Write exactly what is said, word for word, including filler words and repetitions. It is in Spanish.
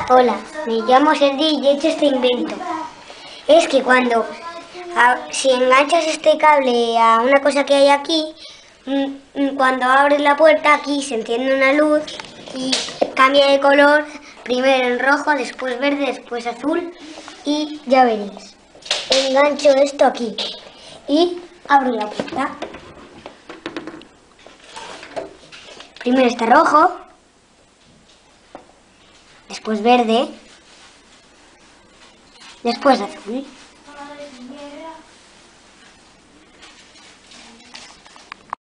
Hola, me llamo Sergi y he hecho este invento. Es que cuando, a, si enganchas este cable a una cosa que hay aquí, mm, cuando abres la puerta aquí se enciende una luz y cambia de color, primero en rojo, después verde, después azul y ya veréis. Engancho esto aquí y abro la puerta. Primero está rojo, después verde, después azul.